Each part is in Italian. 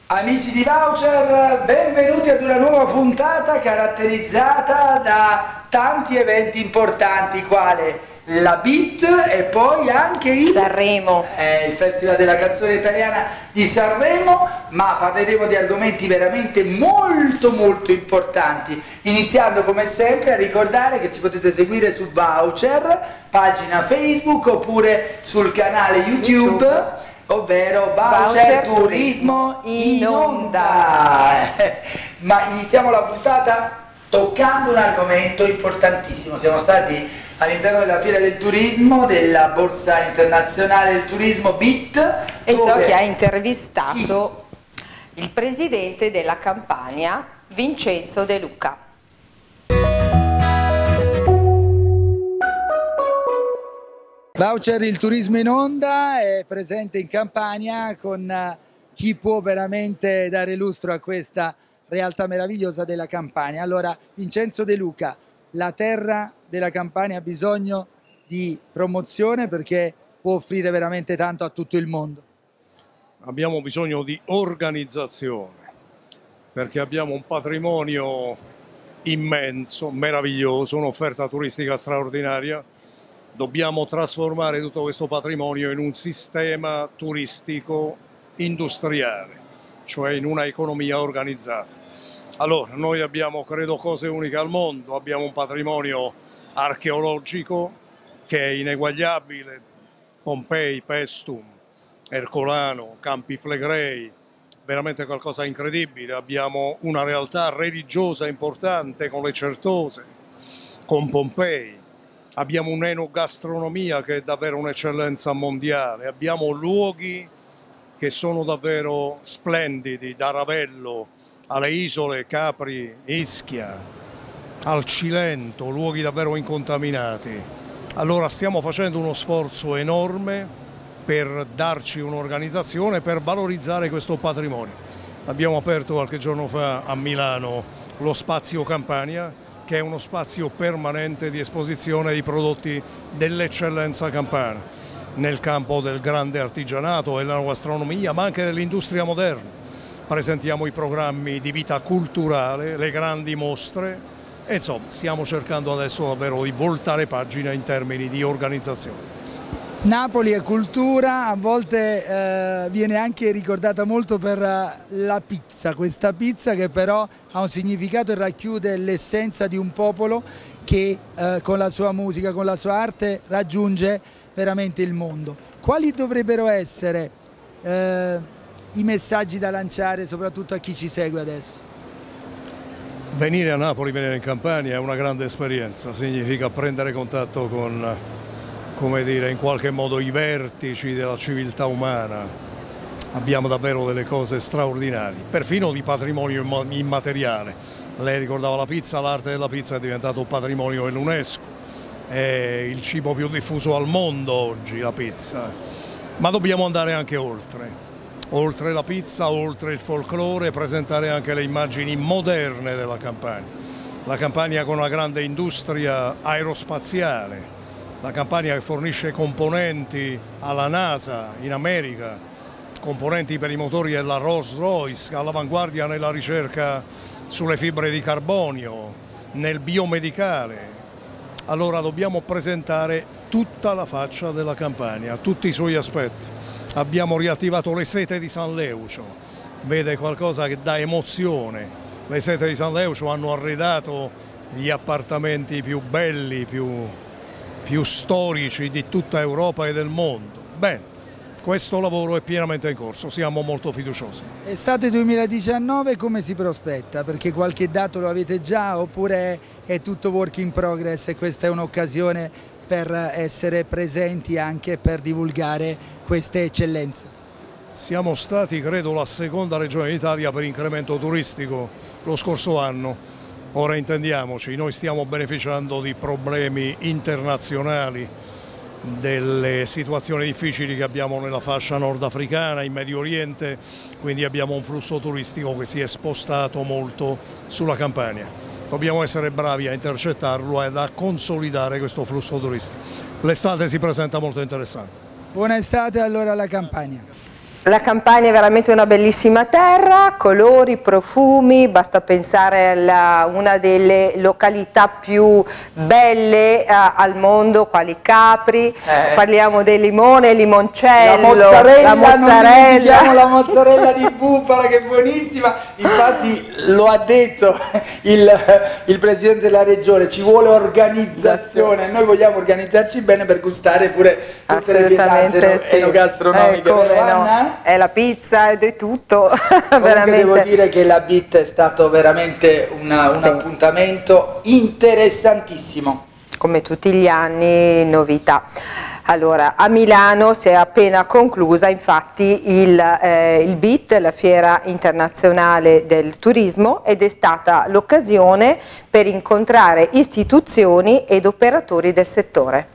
Amici di Voucher, benvenuti ad una nuova puntata caratterizzata da tanti eventi importanti quale la Beat e poi anche il Sanremo, il Festival della canzone italiana di Sanremo, ma parleremo di argomenti veramente molto importanti, iniziando come sempre a ricordare che ci potete seguire su Voucher, pagina Facebook oppure sul canale YouTube. Ovvero Voucher Turismo in Onda. Ma iniziamo la puntata toccando un argomento importantissimo. Siamo stati all'interno della Fiera del Turismo, della Borsa Internazionale del Turismo BIT. E so che ha intervistato il presidente della Campania, Vincenzo De Luca. Voucher, il turismo in onda, è presente in Campania con chi può veramente dare lustro a questa realtà meravigliosa della Campania. Allora, Vincenzo De Luca, la terra della Campania ha bisogno di promozione perché può offrire veramente tanto a tutto il mondo. Abbiamo bisogno di organizzazione perché abbiamo un patrimonio immenso, meraviglioso, un'offerta turistica straordinaria. Dobbiamo trasformare tutto questo patrimonio in un sistema turistico industriale, cioè in una economia organizzata. Allora, noi abbiamo, credo, cose uniche al mondo, abbiamo un patrimonio archeologico che è ineguagliabile, Pompei, Paestum, Ercolano, Campi Flegrei, veramente qualcosa di incredibile. Abbiamo una realtà religiosa importante con le Certose, con Pompei. Abbiamo un'enogastronomia che è davvero un'eccellenza mondiale, abbiamo luoghi che sono davvero splendidi, da Ravello alle isole Capri, Ischia, al Cilento, luoghi davvero incontaminati. Allora stiamo facendo uno sforzo enorme per darci un'organizzazione, per valorizzare questo patrimonio. Abbiamo aperto qualche giorno fa a Milano lo Spazio Campania, che è uno spazio permanente di esposizione di prodotti dell'eccellenza campana, nel campo del grande artigianato e della gastronomia, ma anche dell'industria moderna. Presentiamo i programmi di vita culturale, le grandi mostre e insomma stiamo cercando adesso davvero di voltare pagina in termini di organizzazione. Napoli è cultura, a volte viene anche ricordata molto per la pizza, questa pizza che però ha un significato e racchiude l'essenza di un popolo che con la sua musica, con la sua arte raggiunge veramente il mondo. Quali dovrebbero essere i messaggi da lanciare soprattutto a chi ci segue adesso? Venire a Napoli, venire in Campania è una grande esperienza, significa prendere contatto con, come dire, in qualche modo i vertici della civiltà umana. Abbiamo davvero delle cose straordinarie, perfino di patrimonio immateriale. Lei ricordava la pizza, l'arte della pizza è diventato patrimonio dell'UNESCO, è il cibo più diffuso al mondo oggi, la pizza. Ma dobbiamo andare anche oltre la pizza, oltre il folklore, presentare anche le immagini moderne della Campania. La Campania con una grande industria aerospaziale, la Campania che fornisce componenti alla NASA in America, componenti per i motori della Rolls-Royce, all'avanguardia nella ricerca sulle fibre di carbonio, nel biomedicale. Allora dobbiamo presentare tutta la faccia della Campania, tutti i suoi aspetti. Abbiamo riattivato le sete di San Leucio, vede qualcosa che dà emozione. Le sete di San Leucio hanno arredato gli appartamenti più belli, più storici di tutta Europa e del mondo. Bene, questo lavoro è pienamente in corso, siamo molto fiduciosi. Estate 2019 come si prospetta? Perché qualche dato lo avete già oppure è tutto work in progress e questa è un'occasione per essere presenti anche per divulgare queste eccellenze? Siamo stati, credo, la seconda regione d'Italia per incremento turistico lo scorso anno. Ora intendiamoci, noi stiamo beneficiando di problemi internazionali, delle situazioni difficili che abbiamo nella fascia nordafricana, in Medio Oriente, quindi abbiamo un flusso turistico che si è spostato molto sulla Campania. Dobbiamo essere bravi a intercettarlo ed a consolidare questo flusso turistico. L'estate si presenta molto interessante. Buona estate allora alla Campania. La Campania è veramente una bellissima terra, colori, profumi, basta pensare a una delle località più belle al mondo, quali Capri, parliamo del limone, limoncello, la mozzarella, non dimentichiamo la mozzarella di bufala che è buonissima, infatti lo ha detto il Presidente della Regione, ci vuole organizzazione, noi vogliamo organizzarci bene per gustare pure tutte le pietanze enogastronomiche. No? È la pizza ed è tutto. Veramente. Devo dire che la BIT è stato veramente un appuntamento interessantissimo. Come tutti gli anni, novità. Allora, a Milano si è appena conclusa infatti il BIT, la Fiera Internazionale del Turismo, ed è stata l'occasione per incontrare istituzioni ed operatori del settore.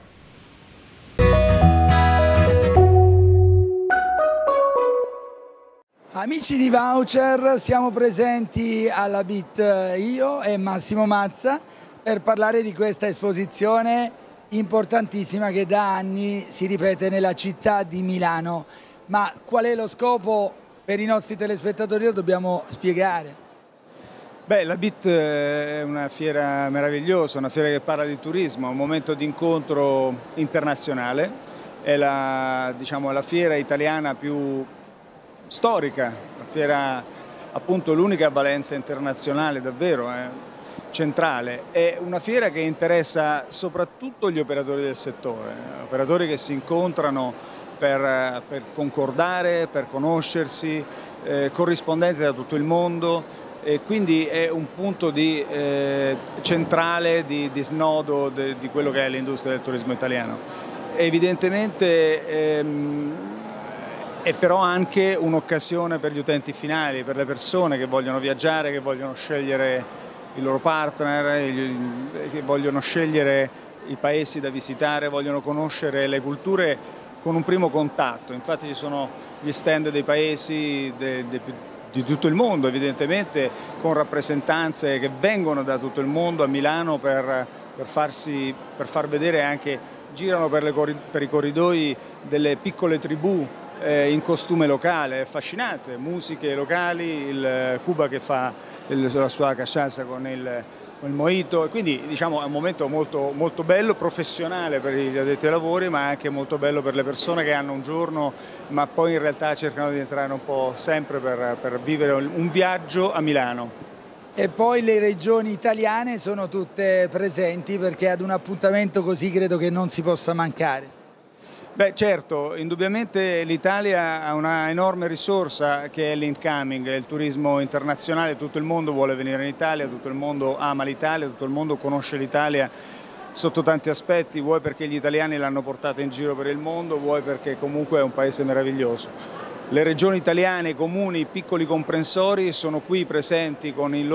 Amici di Voucher, siamo presenti alla BIT io e Massimo Mazza per parlare di questa esposizione importantissima che da anni si ripete nella città di Milano. Ma qual è lo scopo per i nostri telespettatori? Lo dobbiamo spiegare. Beh, la BIT è una fiera meravigliosa, una fiera che parla di turismo, un momento di incontro internazionale, è la fiera italiana più storica, la fiera appunto l'unica a valenza internazionale davvero, centrale, è una fiera che interessa soprattutto gli operatori del settore, operatori che si incontrano per concordare, per conoscersi, corrispondenti da tutto il mondo, e quindi è un punto centrale di snodo di quello che è l'industria del turismo italiano. Evidentemente è però anche un'occasione per gli utenti finali, per le persone che vogliono viaggiare, che vogliono scegliere il loro partner, che vogliono scegliere i paesi da visitare, vogliono conoscere le culture con un primo contatto. Infatti ci sono gli stand dei paesi di tutto il mondo, evidentemente, con rappresentanze che vengono da tutto il mondo a Milano per far vedere anche, girano per i corridoi delle piccole tribù in costume locale, affascinante, musiche locali, il Cuba che fa la sua cachaça con il mojito, quindi diciamo è un momento molto, molto bello, professionale per gli addetti ai lavori, ma anche molto bello per le persone che hanno un giorno, ma poi in realtà cercano di entrare un po' sempre per vivere un viaggio a Milano. E poi le regioni italiane sono tutte presenti, perché ad un appuntamento così credo che non si possa mancare. Beh, certo, indubbiamente l'Italia ha una enorme risorsa che è l'incoming, il turismo internazionale, tutto il mondo vuole venire in Italia, tutto il mondo ama l'Italia, tutto il mondo conosce l'Italia sotto tanti aspetti, vuoi perché gli italiani l'hanno portata in giro per il mondo, vuoi perché comunque è un paese meraviglioso. Le regioni italiane, i comuni, i piccoli comprensori sono qui presenti con le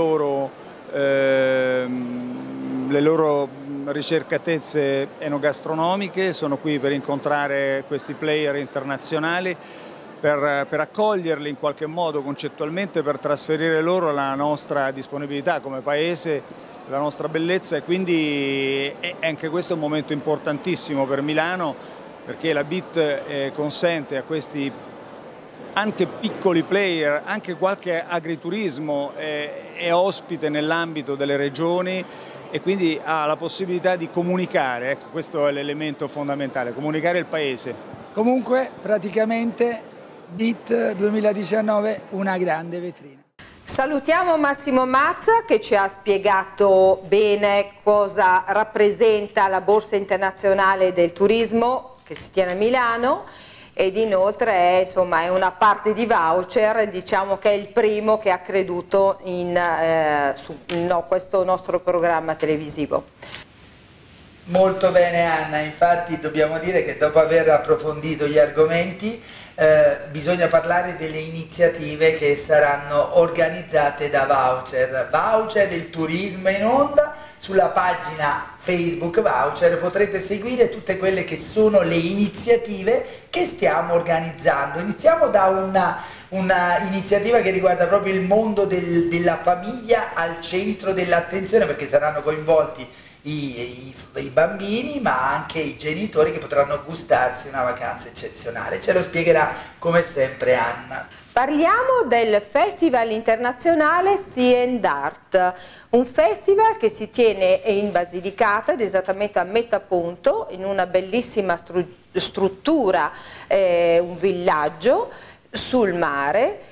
loro ricercatezze enogastronomiche, sono qui per incontrare questi player internazionali, per accoglierli in qualche modo concettualmente, per trasferire loro la nostra disponibilità come paese, la nostra bellezza, e quindi anche questo è un momento importantissimo per Milano, perché la BIT consente a questi anche piccoli player, anche qualche agriturismo è ospite nell'ambito delle regioni, e quindi ha la possibilità di comunicare, ecco, questo è l'elemento fondamentale, comunicare il paese. Comunque praticamente BIT 2019 una grande vetrina. Salutiamo Massimo Mazza che ci ha spiegato bene cosa rappresenta la Borsa Internazionale del Turismo che si tiene a Milano, ed inoltre è una parte di Voucher, diciamo che è il primo che ha creduto su questo nostro programma televisivo. Molto bene Anna, infatti dobbiamo dire che dopo aver approfondito gli argomenti bisogna parlare delle iniziative che saranno organizzate da Voucher. Voucher, il turismo in onda. Sulla pagina Facebook Voucher potrete seguire tutte quelle che sono le iniziative che stiamo organizzando. Iniziamo da una iniziativa che riguarda proprio il mondo della famiglia al centro dell'attenzione, perché saranno coinvolti i bambini ma anche i genitori che potranno gustarsi una vacanza eccezionale. Ce lo spiegherà come sempre Anna. Parliamo del Festival Internazionale Sea and Art, un festival che si tiene in Basilicata ed esattamente a Metaponto, in una bellissima struttura, un villaggio sul mare,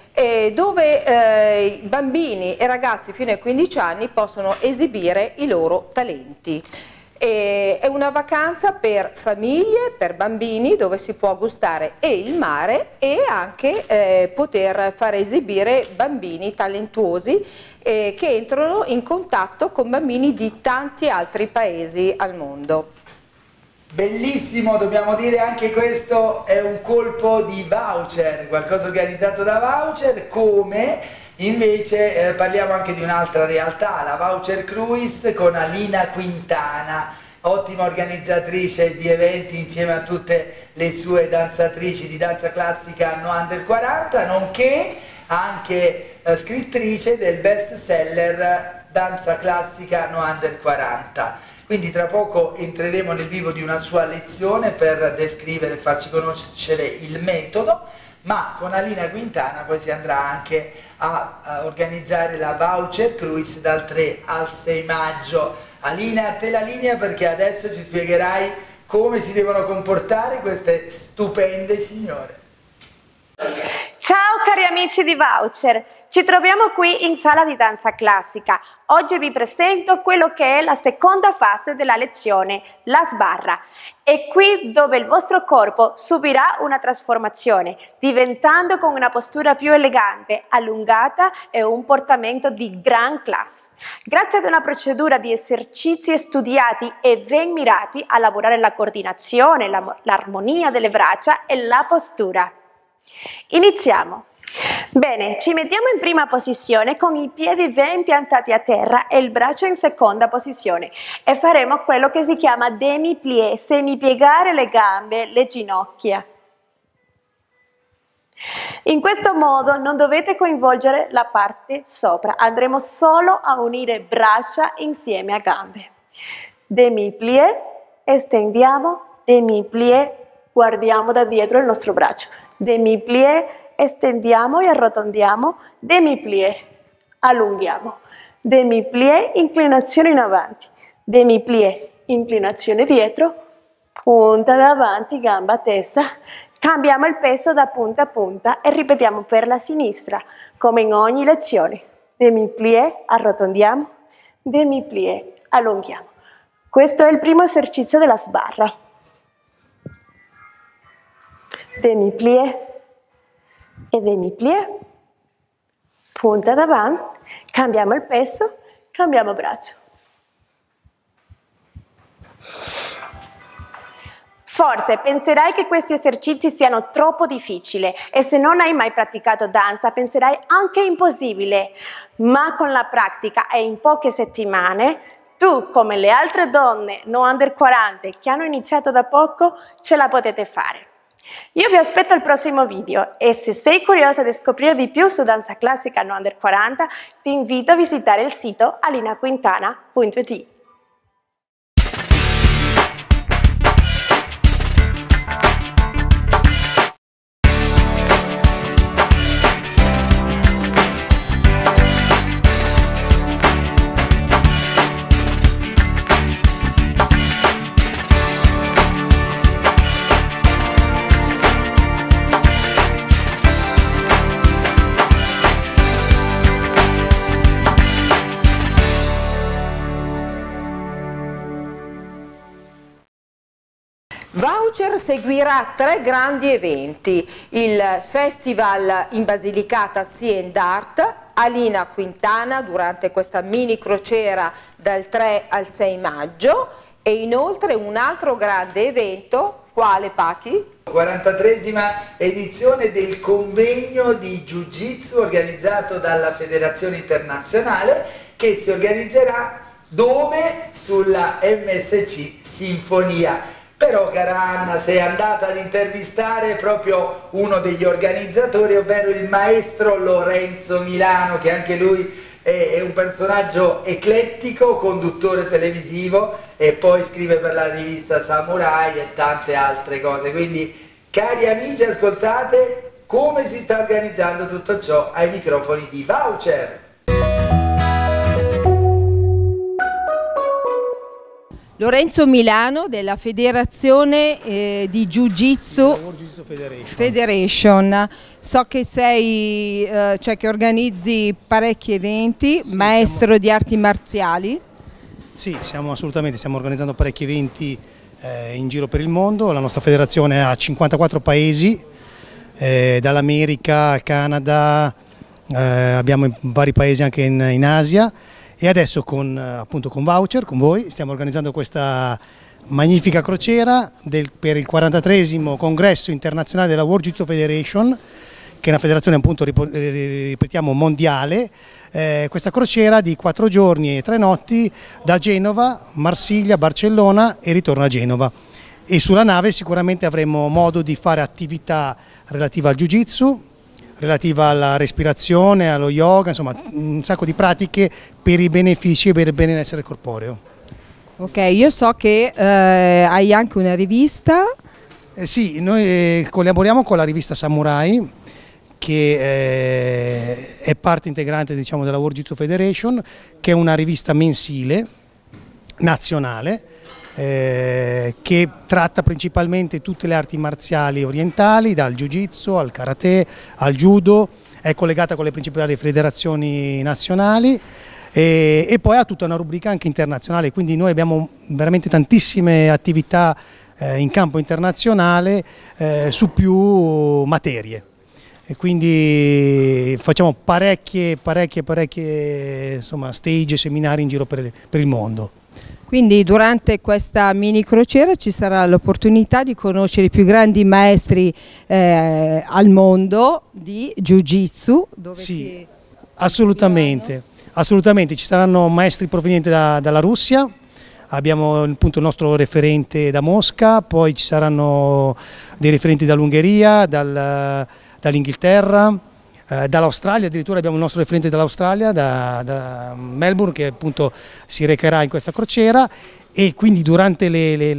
dove i bambini e ragazzi fino ai 15 anni possono esibire i loro talenti. È una vacanza per famiglie, per bambini, dove si può gustare e il mare e anche poter far esibire bambini talentuosi che entrano in contatto con bambini di tanti altri paesi al mondo. Bellissimo, dobbiamo dire anche questo è un colpo di voucher, qualcosa organizzato da voucher, come invece parliamo anche di un'altra realtà, la Voucher Cruise con Alina Quintana, ottima organizzatrice di eventi insieme a tutte le sue danzatrici di danza classica No Under 40, nonché anche scrittrice del best seller Danza classica No Under 40. Quindi tra poco entreremo nel vivo di una sua lezione per descrivere e farci conoscere il metodo, ma con Alina Quintana poi si andrà anche a organizzare la Voucher Cruise dal 3 al 6 maggio. Alina, a te la linea perché adesso ci spiegherai come si devono comportare queste stupende signore. Ciao cari amici di Voucher, ci troviamo qui in sala di danza classica. Oggi vi presento quello che è la seconda fase della lezione, la sbarra. È qui dove il vostro corpo subirà una trasformazione, diventando con una postura più elegante, allungata e un portamento di gran classe. Grazie ad una procedura di esercizi studiati e ben mirati a lavorare la coordinazione, l'armonia delle braccia e la postura. Iniziamo. Bene, ci mettiamo in prima posizione con i piedi ben piantati a terra e il braccio in seconda posizione e faremo quello che si chiama demi-plié, semipiegare le gambe, le ginocchia. In questo modo non dovete coinvolgere la parte sopra, andremo solo a unire braccia insieme a gambe. Demi-plié, estendiamo, demi-plié, guardiamo da dietro il nostro braccio. Demi-plié, estendiamo e arrotondiamo, demi-plié, allunghiamo, demi-plié, inclinazione in avanti, demi-plié, inclinazione dietro, punta davanti, gamba tesa, cambiamo il peso da punta a punta e ripetiamo per la sinistra, come in ogni lezione, demi-plié, arrotondiamo, demi-plié, allunghiamo. Questo è il primo esercizio della sbarra. Demi-plié e demi-plié, punta davanti, cambiamo il peso, cambiamo braccio. Forse penserai che questi esercizi siano troppo difficili e se non hai mai praticato danza penserai anche impossibile, ma con la pratica e in poche settimane tu, come le altre donne No Under 40 che hanno iniziato da poco, ce la potete fare. Io vi aspetto al prossimo video e se sei curiosa di scoprire di più su danza classica No Under 40 ti invito a visitare il sito alinaquintana.it. Voucher seguirà 3 grandi eventi, il Festival in Basilicata Sea and Art, Alina Quintana durante questa mini crociera dal 3 al 6 maggio e inoltre un altro grande evento, quale Pachi? 43esima edizione del convegno di Jiu-Jitsu organizzato dalla Federazione Internazionale che si organizzerà dove? Sulla MSC Sinfonia. Però cara Anna, sei andata ad intervistare proprio uno degli organizzatori, ovvero il maestro Lorenzo Milano, che anche lui è un personaggio eclettico, conduttore televisivo e poi scrive per la rivista Samurai e tante altre cose. Quindi, cari amici, ascoltate come si sta organizzando tutto ciò ai microfoni di Voucher. Lorenzo Milano della Federazione di Jiu-Jitsu Federation. So che sei, cioè che organizzi parecchi eventi, sì, maestro di arti marziali. Sì, stiamo organizzando parecchi eventi in giro per il mondo. La nostra federazione ha 54 paesi, dall'America al Canada, abbiamo in vari paesi anche in Asia. E adesso appunto con Voucher, con voi, stiamo organizzando questa magnifica crociera per il 43esimo congresso internazionale della World Jiu-Jitsu Federation, che è una federazione appunto, ripetiamo, mondiale. Questa crociera di 4 giorni e 3 notti da Genova, Marsiglia, Barcellona e ritorno a Genova. E sulla nave sicuramente avremo modo di fare attività relative al Jiu-Jitsu, relativa alla respirazione, allo yoga, insomma un sacco di pratiche per i benefici e per il benessere corporeo. Ok, io so che hai anche una rivista. Sì, noi collaboriamo con la rivista Samurai, che è parte integrante, diciamo, della World Jiu-Jitsu Federation, che è una rivista mensile, nazionale, che tratta principalmente tutte le arti marziali orientali, dal jiu-jitsu al karate al judo, è collegata con le principali federazioni nazionali e poi ha tutta una rubrica anche internazionale, quindi noi abbiamo veramente tantissime attività in campo internazionale su più materie. E quindi facciamo parecchie insomma, stage e seminari in giro per il mondo. Quindi durante questa mini crociera ci sarà l'opportunità di conoscere i più grandi maestri al mondo di Jiu-Jitsu. Sì, assolutamente, ci saranno maestri provenienti dalla Russia, abbiamo appunto il nostro referente da Mosca, poi ci saranno dei referenti dall'Ungheria, dall'Inghilterra, dall'Australia, addirittura abbiamo il nostro referente dall'Australia, da Melbourne, che appunto si recherà in questa crociera, e quindi durante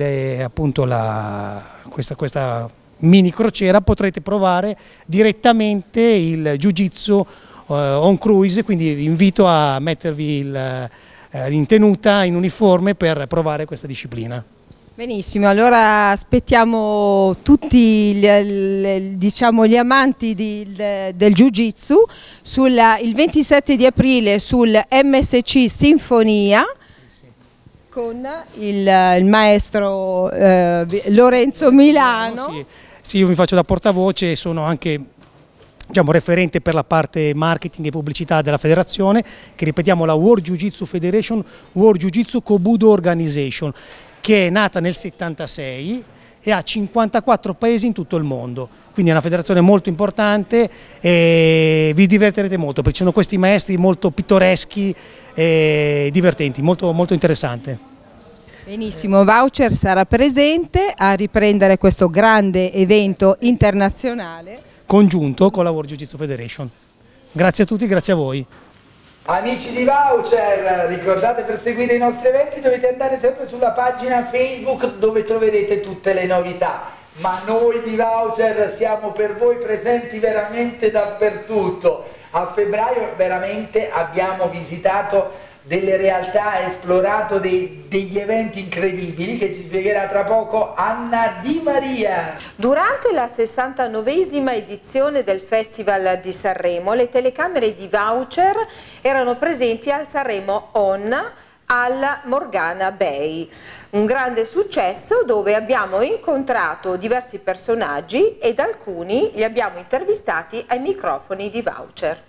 questa mini crociera potrete provare direttamente il Jiu-Jitsu on cruise, quindi vi invito a mettervi in tenuta, in uniforme, per provare questa disciplina. Benissimo, allora aspettiamo tutti diciamo, gli amanti del Jiu-Jitsu il 27 di aprile sul MSC Sinfonia con il maestro Lorenzo Milano. Sì, io mi faccio da portavoce e sono anche, diciamo, referente per la parte marketing e pubblicità della federazione, che ripetiamo la World Jiu-Jitsu Federation, World Jiu-Jitsu Kobudo Organization, che è nata nel 76 e ha 54 paesi in tutto il mondo, quindi è una federazione molto importante e vi divertirete molto perché ci sono questi maestri molto pittoreschi e divertenti, molto, molto interessante. Benissimo, Voucher sarà presente a riprendere questo grande evento internazionale congiunto con la World Jiu-Jitsu Federation. Grazie a tutti, grazie a voi. Amici di Voucher, ricordate, per seguire i nostri eventi dovete andare sempre sulla pagina Facebook, dove troverete tutte le novità, ma noi di Voucher siamo per voi presenti veramente dappertutto. A febbraio veramente abbiamo visitato delle realtà, esplorato degli eventi incredibili che ci spiegherà tra poco Anna Di Maria. Durante la 69esima edizione del Festival di Sanremo, le telecamere di Voucher erano presenti al Sanremo On al Morgana Bay. Un grande successo dove abbiamo incontrato diversi personaggi ed alcuni li abbiamo intervistati ai microfoni di Voucher.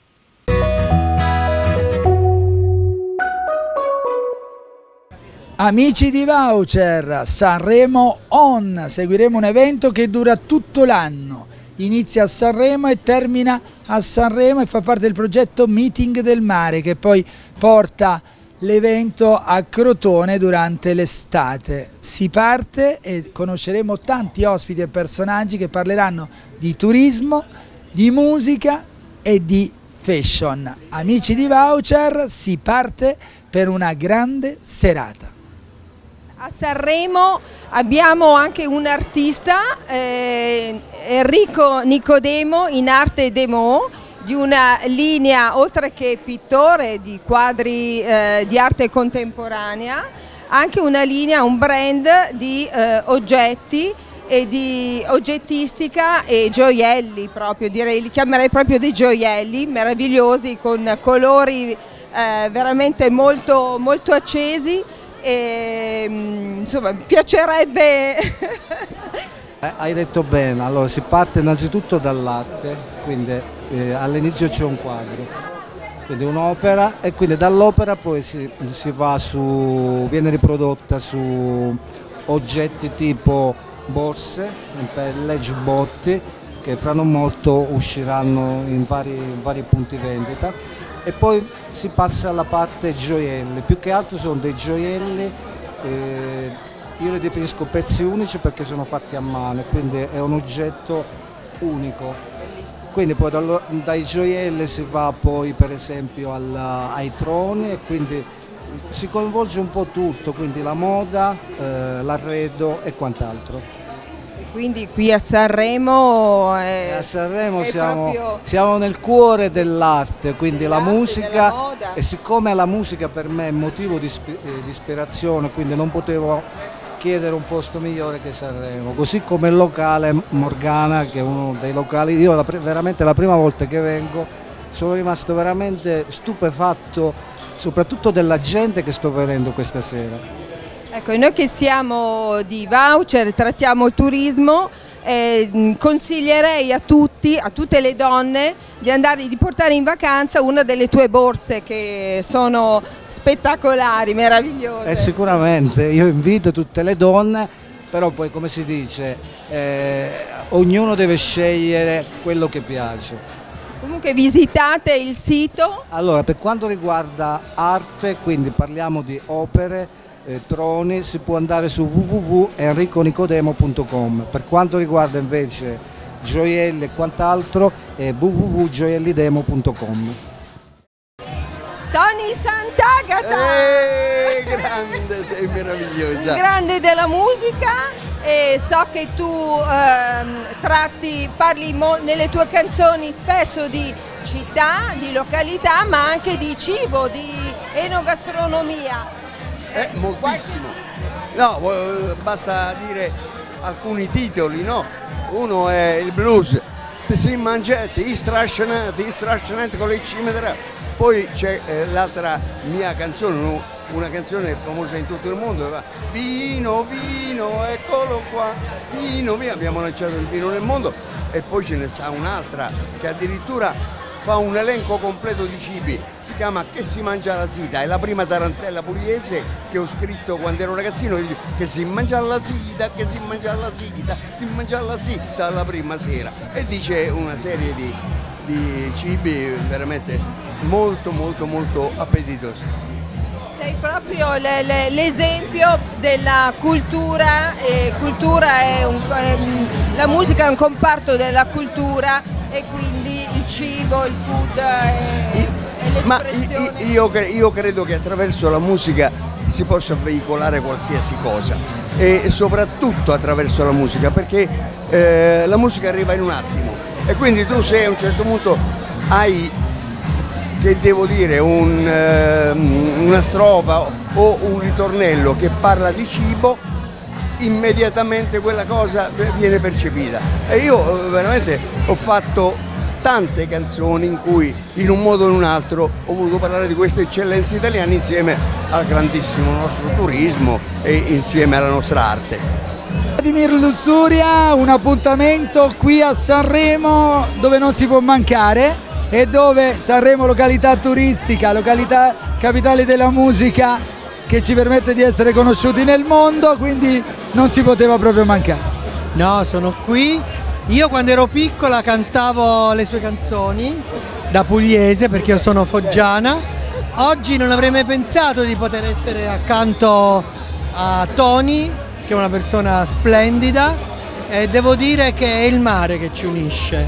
Amici di Voucher, Sanremo On, seguiremo un evento che dura tutto l'anno, inizia a Sanremo e termina a Sanremo e fa parte del progetto Meeting del Mare, che poi porta l'evento a Crotone durante l'estate. Si parte e conosceremo tanti ospiti e personaggi che parleranno di turismo, di musica e di fashion. Amici di Voucher, si parte per una grande serata. A Sanremo abbiamo anche un artista, Enrico Nicodemo, in arte Demo, di una linea, oltre che pittore di quadri di arte contemporanea, anche una linea, un brand di oggetti e di oggettistica e gioielli proprio, direi, li chiamerei proprio dei gioielli meravigliosi con colori veramente molto, molto accesi. E, insomma, mi piacerebbe. Hai detto bene, allora si parte innanzitutto dall'arte, quindi all'inizio c'è un quadro, quindi un'opera, e quindi dall'opera poi si va su, viene riprodotta su oggetti tipo borse in pelle, giubbotti, che fra non molto usciranno in vari punti vendita. E poi si passa alla parte gioielli, più che altro sono dei gioielli, io li definisco pezzi unici perché sono fatti a mano, quindi è un oggetto unico. Quindi poi dai gioielli si va poi per esempio ai troni, e quindi si coinvolge un po' tutto, quindi la moda, l'arredo e quant'altro. Quindi qui a Sanremo, siamo nel cuore dell'arte, quindi la musica, moda. E siccome la musica per me è motivo di ispirazione, quindi non potevo chiedere un posto migliore che Sanremo, così come il locale Morgana, che è uno dei locali, io veramente la prima volta che vengo sono rimasto veramente stupefatto, soprattutto della gente che sto vedendo questa sera. Ecco, noi che siamo di Voucher, trattiamo il turismo, consiglierei a tutte le donne di portare in vacanza una delle tue borse, che sono spettacolari, meravigliose. Sicuramente, io invito tutte le donne, però poi come si dice, ognuno deve scegliere quello che piace. Comunque visitate il sito. Allora, per quanto riguarda arte, quindi parliamo di opere, troni, si può andare su www.enriconicodemo.com. Per quanto riguarda invece gioielli e quant'altro è www.gioiellidemo.com. Tony Sant'Agata! Grande, sei meravigliosa! Grande della musica, e so che tu parli nelle tue canzoni spesso di città, di località, ma anche di cibo, di enogastronomia. Moltissimo. No, basta dire alcuni titoli, no? Uno è il blues, ti si mangiati, strascinante con le cime. Poi c'è l'altra mia canzone, una canzone famosa in tutto il mondo, vino, vino, eccolo qua, vino, vino, abbiamo lanciato il vino nel mondo. E poi ce ne sta un'altra che addirittura fa un elenco completo di cibi, si chiama Che si mangia la zita, è la prima tarantella pugliese che ho scritto quando ero ragazzino, che dice che si mangia la zita, che si mangia la zita, si mangia la zita la prima sera, e dice una serie di cibi veramente molto molto molto appetitosi. Sei proprio l'esempio della cultura, la musica è un comparto della cultura, e quindi il cibo, il food è l'espressione. Ma io credo che attraverso la musica si possa veicolare qualsiasi cosa, e soprattutto attraverso la musica, perché la musica arriva in un attimo, e quindi tu, se a un certo punto hai, che devo dire, una strofa o un ritornello che parla di cibo, immediatamente quella cosa viene percepita. E io veramente ho fatto tante canzoni in cui in un modo o in un altro ho voluto parlare di queste eccellenze italiane, insieme al grandissimo nostro turismo e insieme alla nostra arte. Vladimir Lussuria, un appuntamento qui a Sanremo dove non si può mancare, e dove Sanremo, località turistica, località capitale della musica, che ci permette di essere conosciuti nel mondo, quindi non si poteva proprio mancare. No, sono qui. Io quando ero piccola cantavo le sue canzoni da pugliese, perché io sono foggiana. Oggi non avrei mai pensato di poter essere accanto a Tony, che è una persona splendida, e devo dire che è il mare che ci unisce.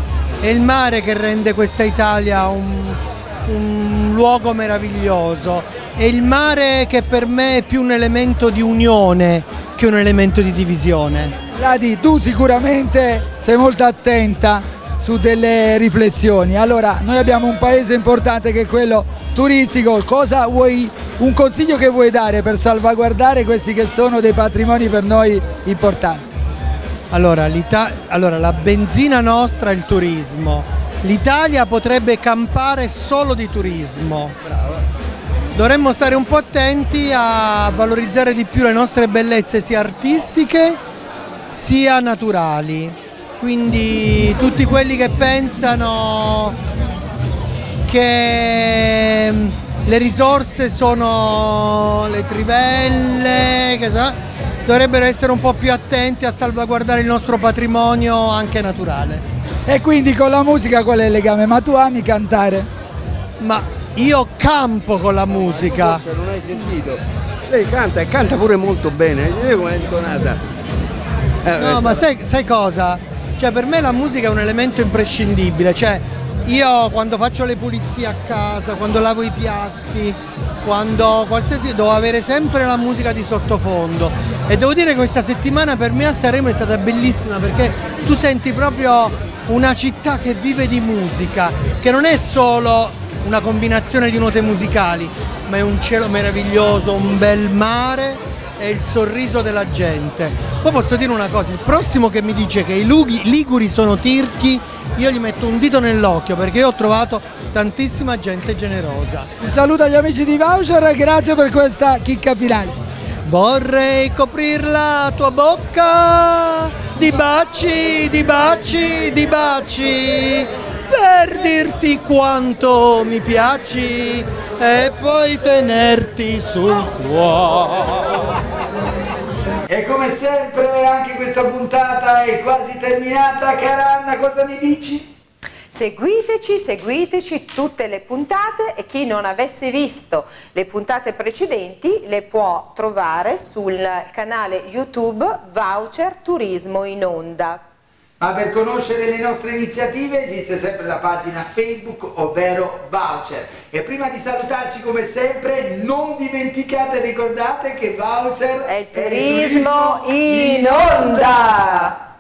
è il mare che rende questa Italia un luogo meraviglioso, è il mare che per me è più un elemento di unione che un elemento di divisione. Ladi, tu sicuramente sei molto attenta su delle riflessioni. Allora, noi abbiamo un paese importante che è quello turistico. Cosa vuoi, un consiglio che vuoi dare per salvaguardare questi che sono dei patrimoni per noi importanti? Allora, la benzina nostra è il turismo. L'Italia potrebbe campare solo di turismo. Dovremmo stare un po' attenti a valorizzare di più le nostre bellezze sia artistiche sia naturali. Quindi tutti quelli che pensano che le risorse sono le trivelle, dovrebbero essere un po' più attenti a salvaguardare il nostro patrimonio anche naturale. E quindi con la musica qual è il legame? Ma tu ami cantare? Ma io campo con la musica. Forse non hai sentito? Lei canta e canta pure molto bene, vedi come è intonata. No, ma sai cosa? Cioè, per me la musica è un elemento imprescindibile, cioè io quando faccio le pulizie a casa, quando lavo i piatti, quando qualsiasi, devo avere sempre la musica di sottofondo, e devo dire che questa settimana per me a Sanremo è stata bellissima perché tu senti proprio una città che vive di musica, che non è solo una combinazione di note musicali, ma è un cielo meraviglioso, un bel mare e il sorriso della gente. Poi posso dire una cosa, il prossimo che mi dice che i liguri sono tirchi, io gli metto un dito nell'occhio, perché io ho trovato tantissima gente generosa. Un saluto agli amici di Voucher e grazie per questa chicca finale. Vorrei coprir la tua bocca di baci, di baci, di baci, per dirti quanto mi piaci e poi tenerti sul cuore. E come sempre anche questa puntata è quasi terminata. Cara Anna, cosa mi dici? Seguiteci tutte le puntate, e chi non avesse visto le puntate precedenti le può trovare sul canale YouTube Voucher Turismo in Onda. Ma per conoscere le nostre iniziative esiste sempre la pagina Facebook, ovvero Voucher. E prima di salutarci come sempre non dimenticate e ricordate che Voucher è il turismo in onda!